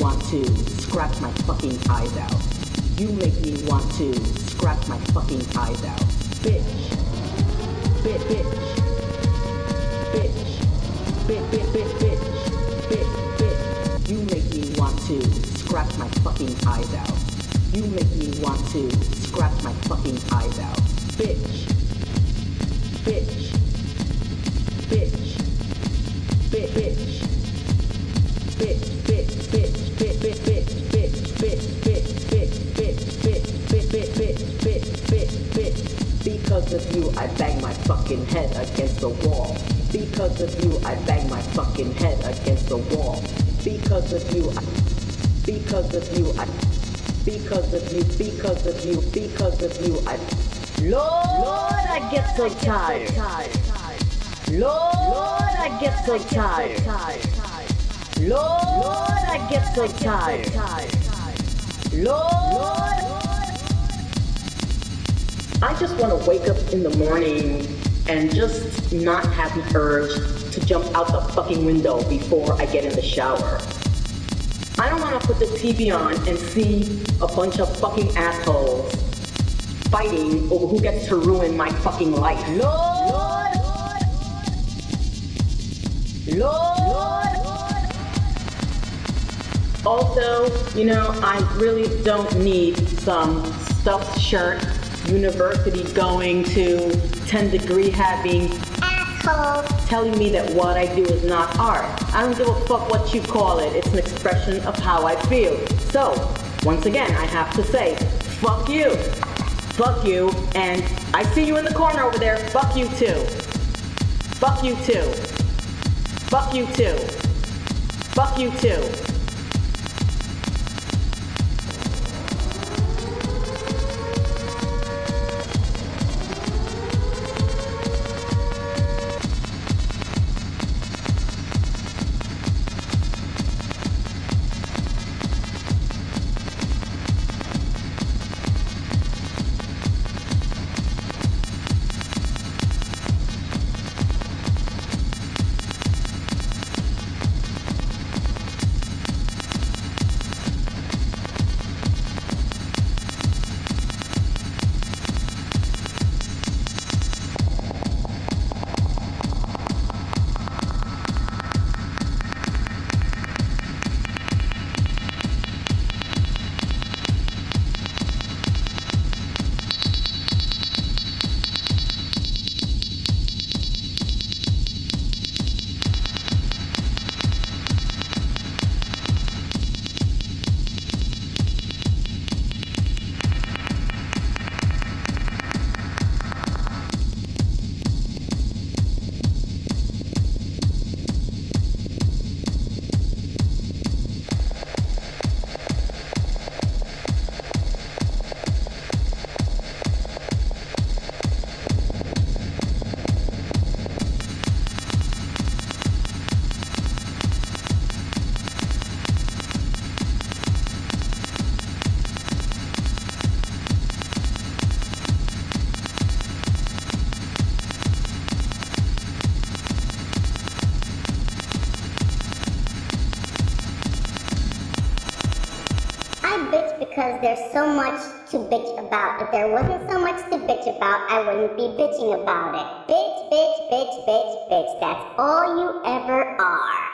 want to scratch my fucking eyes out. You make me want to scratch my fucking eyes out. Bitch. Bitch, bitch. Bitch. Bitch, bitch, bitch, bitch. Bitch, bitch. You make me want to scratch my fucking eyes out. You make me want to scratch my fucking eyes out. Bitch. Bitch. Bitch. Bitch, bitch. Bitch, bitch, bitch, bitch, bitch, bitch, bitch, bitch, bitch, bitch, bitch, bitch, bitch, bitch, bitch, bitch, bitch. Because of you, I bang my fucking head against the wall. Because of you, I bang my fucking head against the wall. Because of you, because of you, because of you, because of you, because of you, Lord, I get so tired. Lord, I get so tired. Lord, I get so tired. Lord, I just want to wake up in the morning and just not have the urge to jump out the fucking window before I get in the shower. I don't want to put the TV on and see a bunch of fucking assholes fighting over who gets to ruin my fucking life. Lord. Also, you know, I really don't need some stuffed shirt, university going to 10-degree having assholes telling me that what I do is not art. I don't give a fuck what you call it. It's an expression of how I feel. So, once again, I have to say, fuck you. Fuck you, and I see you in the corner over there. Fuck you too. Fuck you too. Fuck you too. Fuck you too. Because there's so much to bitch about. If there wasn't so much to bitch about, I wouldn't be bitching about it. Bitch, bitch, bitch, bitch, bitch. That's all you ever are.